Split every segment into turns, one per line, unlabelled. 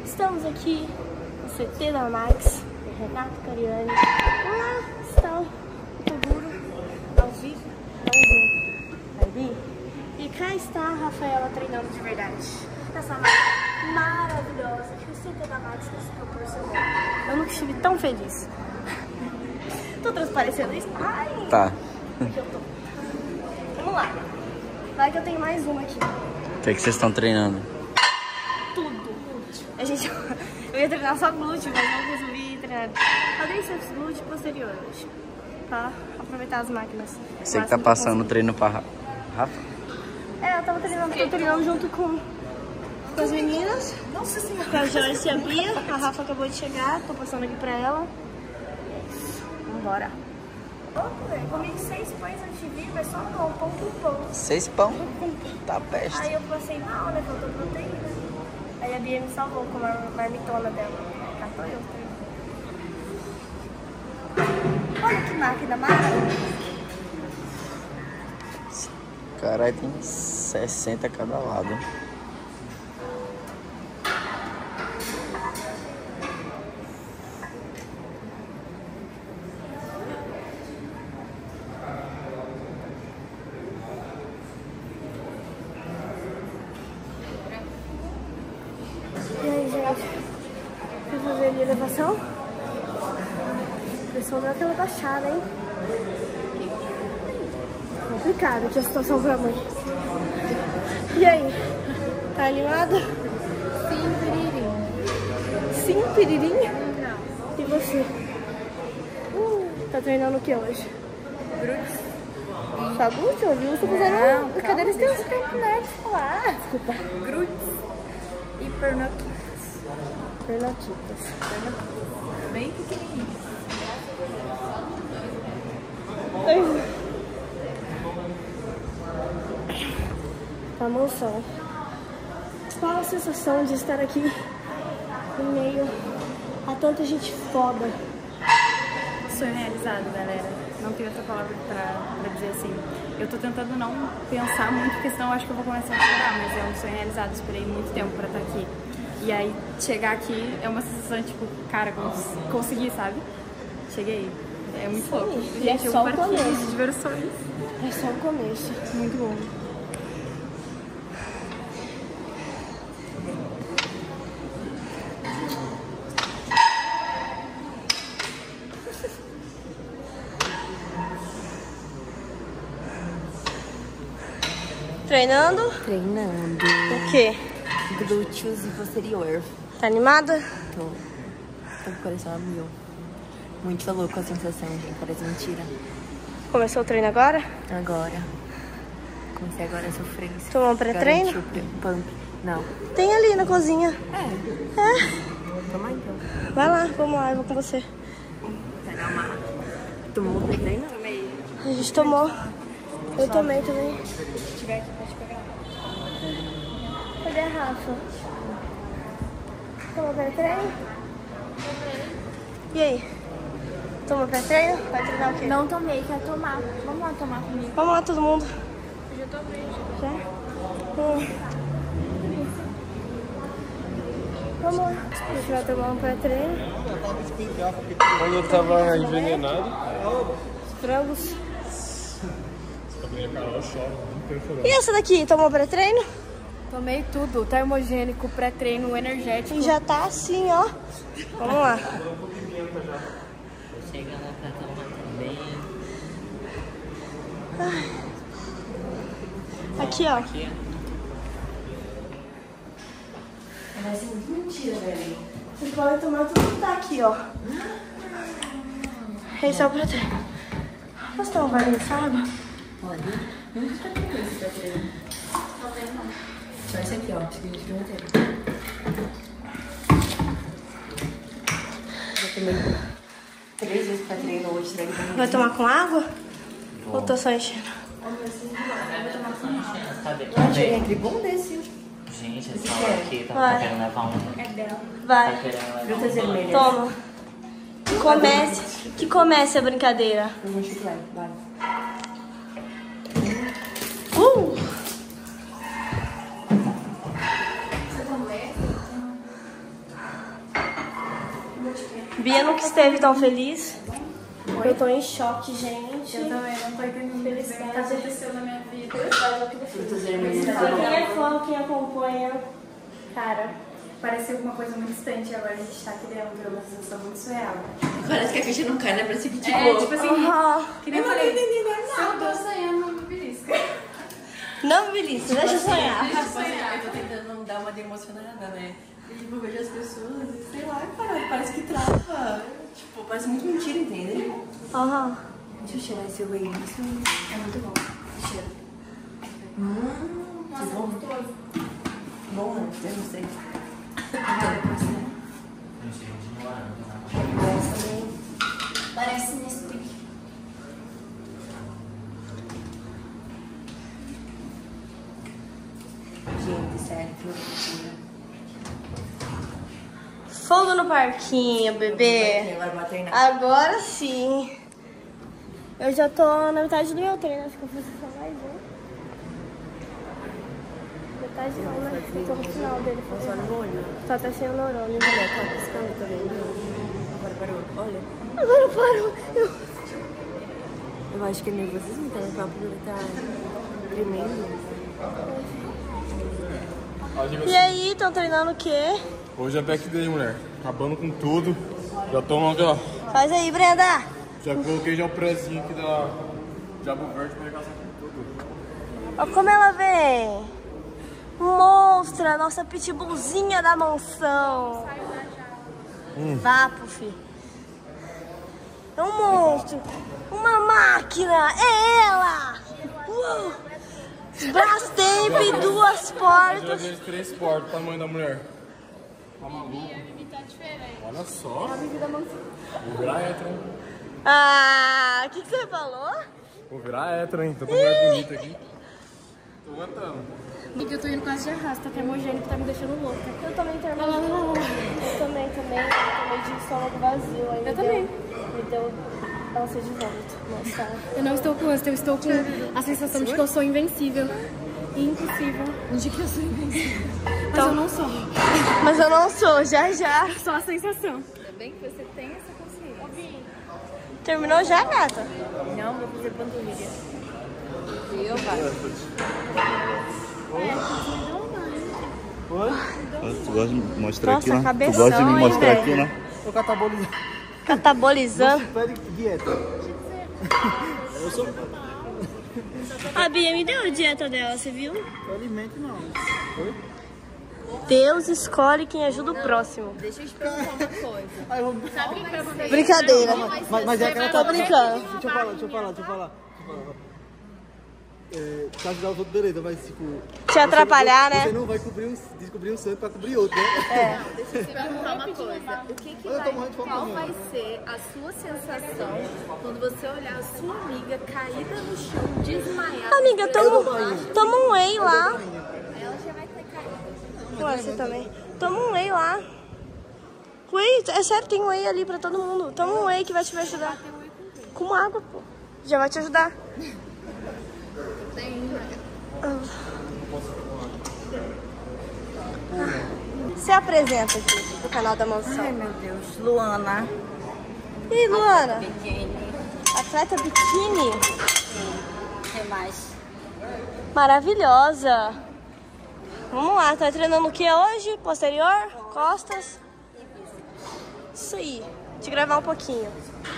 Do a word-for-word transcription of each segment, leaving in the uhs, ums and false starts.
Estamos aqui no C T da Max, Renato Cariani. Lá está o Toguro, ao vivo, ali. E cá está a Rafaela treinando de verdade. Essa máquina maravilhosa que o C T da Max nos proporcionou. Eu nunca estive tão feliz. Tô transparecendo isso? Ai!
Tá.
Aqui eu tô. Vamos lá. Vai que eu tenho mais uma aqui.
O que, é que vocês estão treinando?
Tudo. A gente, eu ia treinar só glúteo, mas não resolvi treinar quadríceps, glúteo e posterior hoje. Pra aproveitar as máquinas.
Você que tá passando o treino pra Rafa?
É, eu tava treinando, tô treinando junto com, com as meninas. Nossa senhora. Com a Joyce e a Bia. A Rafa acabou de chegar, tô passando aqui pra ela. Vambora. Eu comi seis pães antes de vir, mas só pão, pão com pão.
Seis pão? Tá peste.
Aí eu passei mal, né? Faltou proteína. Aí a Bia me salvou com a marmitona dela. Cá tô eu. Olha que máquina maravilhosa.
Caralho, tem sessenta a cada lado.
E aí, gente? Fui fazer ali a elevação. A pressão deu aquela baixada, hein? Complicado aqui a situação pra mãe. E aí? Tá animada?
Sim, piririm.
Sim, piririm?
Não.
E você? Uh, tá treinando o que hoje?
Glúteos.
Só glúteo? Eu vi você fizeram...
Não,
Cadê eles têm
deixa
uns
eu terminar de falar.
Desculpa.
Glúteos e pernoquitas.
Pernotitas.
Bem pequenininhos.
Tá mansão. Qual a sensação de estar aqui em meio a tanta gente foda?
Sonho realizado, galera. Não tem outra palavra pra, pra dizer assim. Eu tô tentando não pensar muito, porque senão eu acho que eu vou começar a chorar, mas é um sonho realizado. Esperei muito tempo pra estar aqui. E aí, chegar aqui é uma sensação, tipo, cara, cons consegui, sabe? Cheguei. É muito
Sim,
louco.
e
Gente,
é
eu
só o
partilho
começo.
de diversões.
É só o começo.
Muito bom.
Treinando?
Treinando
O quê?
glúteos e posterior.
Tá animada?
Tô, tô com o coração a mil. Muito louco a sensação, gente. Parece mentira.
Começou o treino agora?
Agora. Comecei agora a sofrência.
Tomou um pré-treino?
Garantiu o pump. Não.
Tem ali na cozinha.
É.
É.
Toma então.
Vai lá, vamos lá, eu vou com você.
Pegar uma... Tomou o pré-treino?
Tomei.
A gente tomou. Eu tomei também.
Se tiver aqui, pode pegar.
Cadê a Rafa? Tomou pré-treino? E aí? Tomou pré-treino? Vai treinar o quê?
Não tomei, quer tomar. Vamos lá tomar comigo.
Vamos lá, todo mundo.
Eu já tomei.
Já? Hum. Vamos lá. A gente vai tomar um pré-treino.
Quando eu tava envenenado,
Os frangos.
eu choro, não quero
E essa daqui? Tomou pré-treino?
Tomei tudo. Termogênico, pré-treino, energético.
E já tá assim, ó. Vamos lá.
Chega lá pra tomar também.
Aqui, ó.
Parece muito mentira, velho.
Vocês podem tomar tudo que tá aqui, ó. Esse é o pré-treino. Posso tomar um barulho de água?
Pode. Nunca tá tendo esse pré-treino. Só esse aqui, ó. Esse aqui a gente não tem. Já tomei três vezes pré-treino hoje. Será que tá
Vai tomar com água? Ou tô só enchendo?
Eu cheguei aquele bom desse.
Gente, esse salão aqui tá,
Vai.
tá querendo levar um.
É dela.
Tá
Vai,
querendo levar
Frutas vermelhas.
toma. Que comece, que comece a brincadeira.
Eu vou chiclete, vai.
Uh! Bia nunca esteve tão feliz. Oi? Eu tô em choque, gente.
Eu também não tô entendendo muito bem o que aconteceu na minha vida.
Quem é fã, quem acompanha, cara,
parece alguma coisa muito distante. Agora a gente tá aqui dentro, é uma sensação muito surreal.
Parece que a ficha não cai, né? Parece que tipo...
É, tipo assim,
uhum.
que nem eu falei, se eu tô sonhando, não me belisca.
Não me belisca, deixa eu sonhar.
Deixa eu sonhar. Eu tô tentando não dar uma de emocionada, né? E tipo, eu vejo as pessoas e sei lá, cara, parece que trava. Tipo, parece muito mentira, entendeu?
Aham. Uhum.
Deixa eu cheirar esse whey. Isso é muito bom. Cheira. Hum, que bom. Bom, né? Eu não sei.
Parece Nesquik.
Gente, sério, que
Fogo no parquinho, bebê. Agora sim. Eu já tô na metade do meu treino, acho que eu fiz só mais um. Metade não, né? Eu tô no final dele.
Só no olho.
Tá até sem neurônio.
Olha, tá piscando também. Agora parou. Olha.
Agora parou. Eu...
Eu acho que é nervosismo, tá? O próprio tá tremendo.
E aí, estão treinando o quê?
Hoje é back day, mulher. Acabando com tudo. Já tô aqui, ó.
Faz aí, Brenda.
Já coloquei já o prezinho aqui da Diabo Verde pra arregaçar com tudo.
Olha como ela vem. Monstra, nossa pitbullzinha da mansão. Hum. Vapo, fi. É um monstro. Uma máquina. É ela. Uh. Brastemp, duas portas.
Já três portas, tamanho da mulher. Tá maluco? Olha só. Vou virar hétero, hein?
Ah, o que, que você falou?
Vou virar hétero, hein? Tanta mulher bonita aqui. Tô aguentando.
Amiga, eu tô indo quase de arrasta, que é hemogênico que tá me deixando louca.
Eu também terminei. Eu também, também. Eu tomei de estômago vazio. Aí
Eu
me
também.
Deu, me deu ânsia de vômito. Nossa.
Eu não estou com ânsia, eu estou com a sensação de que eu sou invencível. E impossível. De que eu sou invencível. Mas
Então,
eu não sou.
Mas eu não sou, já já.
Só a sensação.
Ainda bem que você tem essa consciência.
Terminou já, gata?
Não, vou fazer panturrilha. E eu
Tu gosta de me mostrar
Nossa,
aqui, né? Tu
cabeção,
gosta de me
hein,
mostrar
velho?
aqui, né?
Tô catabolizando.
Catabolizando.
Pede dieta. Eu sou...
A Bia me deu a dieta dela, você viu?
Alimento não. Oi?
Deus escolhe quem ajuda o próximo.
Deixa eu te perguntar uma coisa.
Aí eu vou...
Brincadeira.
Mas, mas é que ela
Tô brincando.
Deixa eu falar, deixa eu falar, deixa eu falar. Deixa eu falar. É, pra ajudar os outros, beleza, mas tipo...
Te atrapalhar,
você,
né?
Você não vai cobrir um, descobrir um santo pra cobrir outro, né?
É.
Deixa eu te perguntar uma coisa. O que que
Eu tô
vai,
morrendo de fome
qual
também.
vai ser a sua sensação quando você olhar a sua amiga caída no chão, desmaiada?
Amiga, toma, toma um whey lá.
Ela já vai ter caído.
Ué, você também. Toma um whey lá. Whey, é sério, tem whey ali pra todo mundo. Toma um whey que vai te ajudar. Com água, pô. Já vai te ajudar. Se apresenta aqui no canal da mansão.
Ai, meu Deus. Luana.
Ih, Luana.
Biquíni.
Atleta biquíni.
O que mais?
Maravilhosa. Vamos lá, tá treinando o que hoje? Posterior? Costas? Isso aí. Te gravar um pouquinho.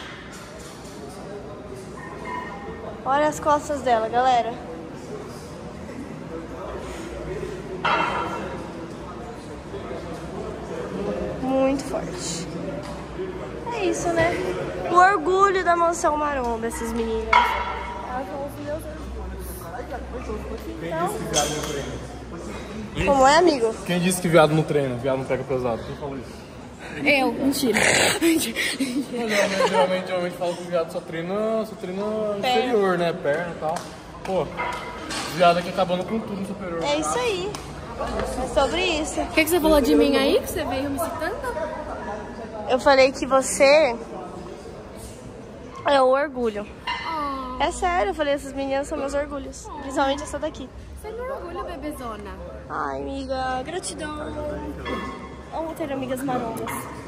Olha as costas dela, galera. Muito forte. É isso, né? O orgulho da mansão maromba, essas meninas. Elas são os meus orgulhos. Então, como é, amigo?
Quem disse que viado não treina? Viado não pega pesado? Quem falou isso?
Eu, mentira.
Não, não, geralmente, geralmente falo que o viado só treina, só treina inferior, né? Perna e tal. Pô, viado aqui acabando com tudo no superior.
É isso aí. É sobre isso.
O que, que você falou de mim aí? Que você veio me citando?
Eu falei que você é o orgulho.
Oh,
É sério, eu falei, essas meninas são meus orgulhos. Principalmente essa daqui.
você me orgulha, bebezona.
Ai, amiga, gratidão. Amo ter amigas marombas.